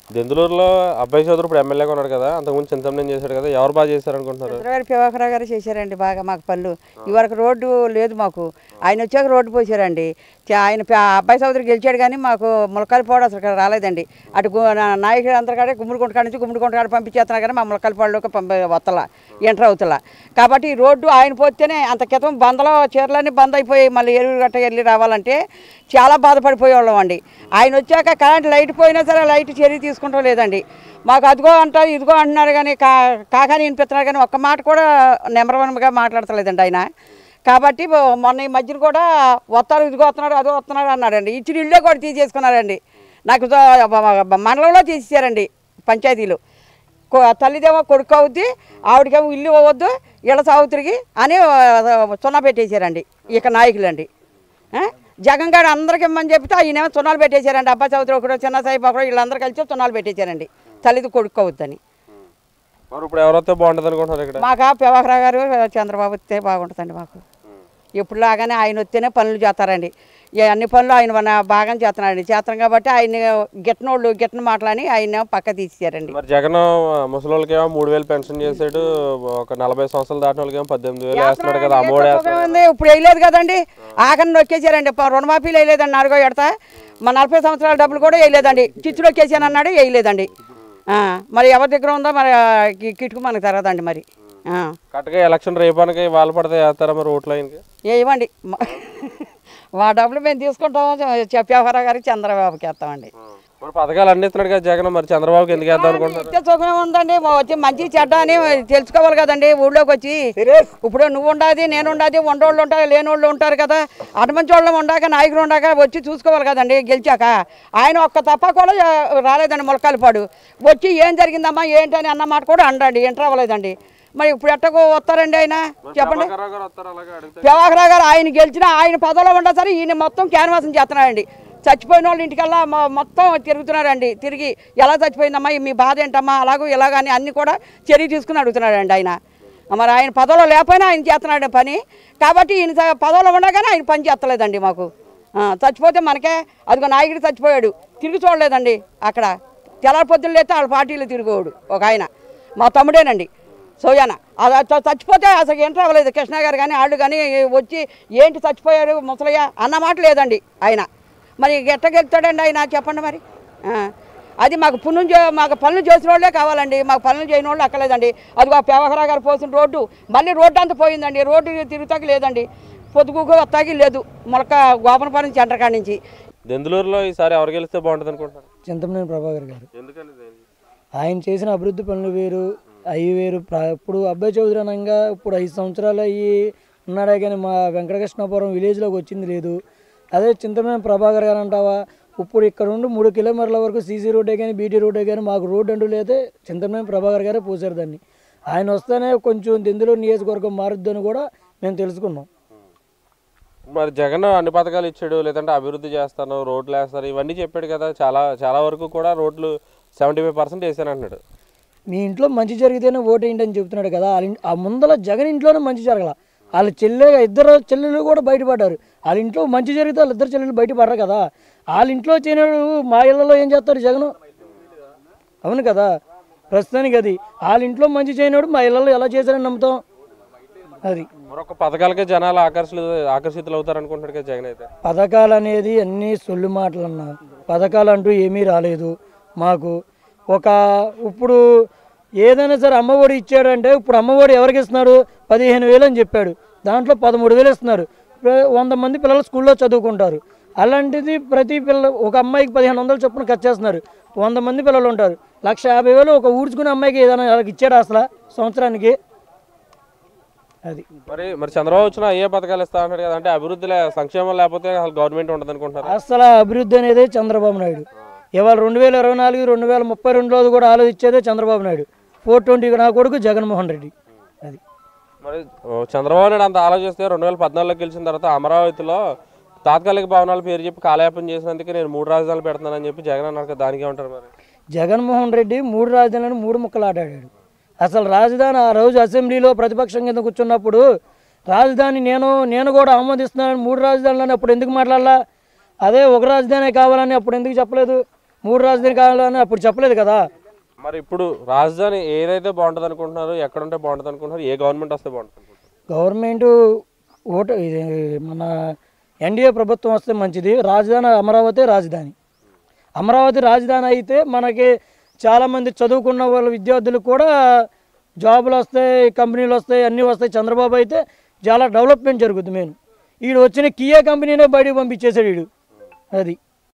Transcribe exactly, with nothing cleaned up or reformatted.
దెందులూరులో అబ్బాయి చౌదరి ఇప్పుడు ఎమ్మెల్యేగా ఉన్నాడు కదా, అంతకుముందు చింతమనేని చేశాడు కదా, ఎవరు బాగా చేశారు అనుకుంటున్నారు? ప్రభాకర్ గారు చేశారండి బాగా మాకు పనులు. ఇవరకు రోడ్డు లేదు మాకు, ఆయన వచ్చాక రోడ్డు పోసారండి. ఆయన అబ్బాయి చౌదరి గెలిచాడు కానీ మాకు ములకాలపాడు అసలు రాలేదండి. అటు నాయకుడు అంతా కాడే గుమ్మడికొండ కాడ నుంచి గుమ్మడికొండ కాడ పంపించేస్తున్నారు కానీ మా ములకాలపాడులోకి పంప వత్తల ఎంటర్ అవుతల. కాబట్టి ఈ రోడ్డు ఆయన పోతేనే అంత క్రితం బందలో చీరలన్నీ బంద్ అయిపోయి మళ్ళీ ఎరువు గట్ట వెళ్ళి రావాలంటే చాలా బాధపడిపోయేవాళ్ళం అండి. ఆయన వచ్చాక కరెంట్ లైట్ పోయినా సరే లైట్ చర్య తీసుకుంటూ లేదండి. మాకు అదిగో అంటారు ఇదిగో అంటున్నారు కానీ కా కాకాని వినిపిస్తున్నారు కానీ ఒక్క మాట కూడా నెంబర్ వన్గా మాట్లాడతలేదండి ఆయన. కాబట్టి మొన్న ఈ మధ్యన కూడా వస్తారు ఇదిగో వస్తున్నాడు అదో వస్తున్నాడు అన్నాడండి. ఇచ్చిన ఇళ్ళే కూడా తీసేసుకున్నారండి. నాకు మండలంలో తీసేసారండి పంచాయతీలు. తల్లిదేమో కొడుకు అవుద్ది, ఆవిడకేమో ఇల్లు అవ్వద్దు, ఇళ్ళ సాగుతిరిగి అని సున్నా పెట్టేశారండి ఇక నాయకులండి. జగన్ గారు అందరికి ఇమ్మని చెప్తే ఆయనేమో చున్నాలు పెట్టేశారండి. అబ్బా చౌదరి ఒకడు చిన్న సాయిబు ఒకడు వీళ్ళందరూ కలిసి చున్నాలు పెట్టేశారండి తల్లిది కొడుకు అవుద్దని. ఇప్పుడు ఎవరైతే బాగుంటుంది అనుకుంటున్నారు? మాకు ప్రభాకర్ గారు చంద్రబాబు వస్తే బాగుంటుందండి. మాకు ఎప్పుడు లాగానే ఆయన వస్తేనే పనులు చేస్తారండి. అన్ని పనులు ఆయన మన బాగా చేస్తున్నారండి. చేస్తాం కాబట్టి ఆయన గిట్టనోళ్ళు గిట్టని మాటలని ఆయన పక్క తీసేశారండి. మరి జగన్ ముసలికేమో మూడు వేలు పెన్షన్ చేసాడు, ఒక నలభై సంవత్సరాలు దాటిన వాళ్ళకేమో పద్దెనిమిది వేలు వేస్తున్నాడు కదా, అమ్మోడు ఇప్పుడు వేయలేదు కదండి. ఆఖరి నొక్కేసారండి. రుణమాఫీలు వేయలేదండి నాలుగో ఎడతా. మా నలభై సంవత్సరాల డబ్బులు కూడా వేయలేదండి. చిచ్చులు నొక్కేసాను అన్నాడు, వేయలేదండి. మరి ఎవరి దగ్గర ఉందో మరి కిటుకు మనకు తెరదండి. మరి కరెక్ట్గా ఎలక్షన్ రేపానికి వాళ్ళు పడితే వేస్తారా మరి ఓట్లు? ఆయనకి వేయమండి, మా డబ్బులు మేము తీసుకుంటాం. చెప్పేవరా గారికి చంద్రబాబుకి వేస్తామండి. పథకాలు అన్ని ఇస్తున్నాడు కదా జగన్, మరి చంద్రబాబుకి ఎందుకు వేద్దాం అనుకుంటున్నారు? సుఖమే ఉందండి, వచ్చి మంచి చెడ్డ అని తెలుసుకోవాలి కదండి. ఊళ్ళోకి వచ్చి ఇప్పుడు నువ్వు ఉండాది నేను ఉండాది, వండోళ్ళు ఉంటారు లేని వాళ్ళు ఉంటారు కదా. అటుమంచి వాళ్ళం ఉండాక నాయకులు ఉండాక వచ్చి చూసుకోవాలి కదండి. గెలిచాక ఆయన ఒక్క తప్ప కూడా రాలేదండి ములకాలపాడు. వచ్చి ఏం జరిగిందమ్మా ఏంటని అన్న మాట కూడా అండండి, ఎంటర్ అవ్వలేదండి. మరి ఇప్పుడు ఎట్టకు వస్తారండి ఆయన చెప్పండి? ప్రభాకర్ గారు ఆయన గెలిచినా ఆయన పదవిలో ఉండా సరే ఈయన మొత్తం క్యాన్వాసం చేస్తున్నారండి. చచ్చిపోయిన వాళ్ళు ఇంటికల్లా మొత్తం తిరుగుతున్నారండి. తిరిగి ఎలా చచ్చిపోయిందమ్మా, మీ బాధ ఏంటమ్మా, అలాగూ ఇలాగని అన్ని కూడా చర్య తీసుకుని అడుగుతున్నాడండి ఆయన. మరి ఆయన పదవిలో లేకపోయినా ఆయన చేస్తున్నాడు పని. కాబట్టి ఈయన పదవిలో ఉండగానే ఆయన పని చేస్తలేదండి మాకు. చచ్చిపోతే మనకే అదిగో నాయకుడు చచ్చిపోయాడు, తిరిగి చూడలేదండి. అక్కడ తెల్లారి పొద్దున్న లేస్తే వాళ్ళ పార్టీలో తిరిగేవాడు ఒక ఆయన, మా తమ్ముడేనండి సోయాన. అది చచ్చిపోతే అసలు ఎంటర్ అవ్వలేదు కృష్ణ గారు కానీ వాళ్ళు కానీ వచ్చి ఏంటి చచ్చిపోయారు ముసలయ్య అన్న మాట లేదండి ఆయన. మరి ఎట్టగెలుతాడండి ఆయన చెప్పండి మరి? అది మాకు పుణ్యం చే మాకు పనులు చేసిన వాళ్ళే కావాలండి, మాకు పనులు చేయని వాళ్ళు అక్కలేదండి. అది ప్రభాకర్ గారు పోసిన రోడ్డు మళ్ళీ రోడ్డు అంతా పోయిందండి. రోడ్డు తిరుగుతాకి లేదండి, పొద్దుగు వస్తాకి లేదు. మొలక గోపనపాలెం సెంటర్ కాడి నుంచి. దెందులూరులో ఈసారి ఎవరు గెలిస్తే బాగుంటుంది అనుకుంటున్నారు? చింతమనేని ప్రభాకర్ గారు. ఎందుకని? ఆయన చేసిన అభివృద్ధి పనులు వేరు, అవి వేరు. ఇప్పుడు అబ్బాయి చౌదరి అనగా ఇప్పుడు ఐదు సంవత్సరాలు అయ్యి ఉన్నాడే కానీ మా వెంకటకృష్ణాపురం విలేజ్లోకి వచ్చింది లేదు. అదే చింతమనేని ప్రభాకర్ గారు అంటావా, ఇప్పుడు ఇక్కడ నుండి మూడు కిలోమీటర్ల వరకు సీసీ రోడ్డే కానీ బీటీ రోడ్డే కానీ మాకు రోడ్డు అంటూ లేదే చింతమనేని ప్రభాకర్ గారే పోసారు దాన్ని. ఆయన వస్తేనే కొంచెం దెందులూరు నియోజకవర్గం మారుద్దని కూడా మేము తెలుసుకున్నాం. మరి జగన్ అన్ని పథకాలు ఇచ్చాడు, లేదంటే అభివృద్ధి చేస్తాను, రోడ్లు వేస్తారు, ఇవన్నీ చెప్పాడు కదా. చాలా చాలా వరకు కూడా రోడ్లు సెవెంటీ ఫైవ్ పర్సెంట్ వేసాను అంటున్నాడు. మీ ఇంట్లో మంచి జరిగితేనే ఓటు ఏంటి అని చెప్తున్నాడు కదా. ఆ ముందల జగన్ ఇంట్లోనే మంచి జరగల. వాళ్ళ చెల్లె ఇద్దరు చెల్లెలు కూడా బయటపడ్డారు. వాళ్ళ ఇంట్లో మంచి జరిగితే వాళ్ళ ఇద్దరు చెల్లెలు బయటపడరు కదా. వాళ్ళ ఇంట్లో చేయనాడు మా ఇళ్లలో ఏం చేస్తాడు జగన్? అవును కదా, ప్రస్తుతానికి అది వాళ్ళ ఇంట్లో మంచి చేయనాడు మా ఇళ్లలో ఎలా చేశారని నమ్ముతాం. అది మరొక పథకాలకే జనాలు ఆకర్షితులు ఆకర్షితులు అవుతారు అనుకుంటాడు కదా జగన్ అయితే. పథకాలు అనేది అన్నీ సొల్లు మాటలు అన్నా, పథకాలు అంటూ ఏమీ రాలేదు మాకు. ఒక ఇప్పుడు ఏదైనా సరే అమ్మఒడి ఇచ్చాడంటే ఇప్పుడు అమ్మఒడి ఎవరికి ఇస్తున్నాడు? పదిహేను వేలు అని చెప్పాడు, దాంట్లో పదమూడు వేలు ఇస్తున్నారు. వంద మంది పిల్లలు స్కూల్లో చదువుకుంటారు. అలాంటిది ప్రతి పిల్ల ఒక అమ్మాయికి పదిహేను వందలు చొప్పున ఖర్చు చేస్తున్నారు. వంద మంది పిల్లలు ఉంటారు, లక్ష యాభై వేలు ఒక ఊడ్చుకునే అమ్మాయికి ఏదైనా వాళ్ళకి ఇచ్చాడు అసలు సంవత్సరానికి? అది మరి మరి చంద్రబాబు వచ్చినా ఏ పథకాలు ఇస్తా అంటాడు కదా, అంటే అభివృద్ధి సంక్షేమం లేకపోతే అసలు గవర్నమెంట్ ఉంటుంది అనుకుంటారు. అసలు అభివృద్ధి అనేది చంద్రబాబు నాయుడు. ఇవాళ రెండు వేల ఇరవై నాలుగు రెండు వేల ముప్పై రెండులో కూడా ఆలోచించేదే చంద్రబాబు నాయుడు. ఫోర్ ట్వంటీ నా కొడుకు జగన్మోహన్ రెడ్డి. అది మరి చంద్రబాబు నాయుడు అంత ఆలోచిస్తే రెండు వేల పద్నాలుగులో గెలిచిన తర్వాత అమరావతిలో తాత్కాలిక భవనాల పేరు చెప్పి కాలయాపన చేసినందుకు నేను మూడు రాజధానులు పెడుతున్నానని చెప్పి జగన్ అన్నారు. దానికే ఉంటారు మరి. జగన్మోహన్ రెడ్డి మూడు రాజధానులను మూడు ముక్కలు ఆడాడు. అసలు రాజధాని ఆ రోజు అసెంబ్లీలో ప్రతిపక్షం కింద కూర్చున్నప్పుడు రాజధాని నేను నేను కూడా ఆమోదిస్తున్నాను మూడు రాజధానులని అప్పుడు ఎందుకు మాట్లాడాలా? అదే ఒక రాజధాని కావాలని అప్పుడు ఎందుకు చెప్పలేదు? మూడు రాజధాని కావాలని అప్పుడు చెప్పలేదు కదా. మరి ఇప్పుడు రాజధాని ఏదైతే బాగుంటుంది అనుకుంటున్నారు, ఎక్కడ ఉంటే బాగుంటుంది అనుకుంటున్నారు, ఏ గవర్నమెంట్ వస్తే బాగుంటుంది అనుకుంటున్నారు? గవర్నమెంట్ ఓటు ఇది మన ఎన్డీఏ ప్రభుత్వం వస్తే మంచిది. రాజధాని అమరావతి రాజధాని అమరావతి రాజధాని అయితే మనకి చాలామంది చదువుకున్న వాళ్ళ విద్యార్థులకు కూడా జాబులు వస్తాయి, కంపెనీలు వస్తాయి, అన్నీ వస్తాయి. చంద్రబాబు అయితే చాలా డెవలప్మెంట్ జరుగుతుంది. మెయిన్ వీడు వచ్చిన కియా కంపెనీనే బయటకు పంపించేశాడు వీడు. అది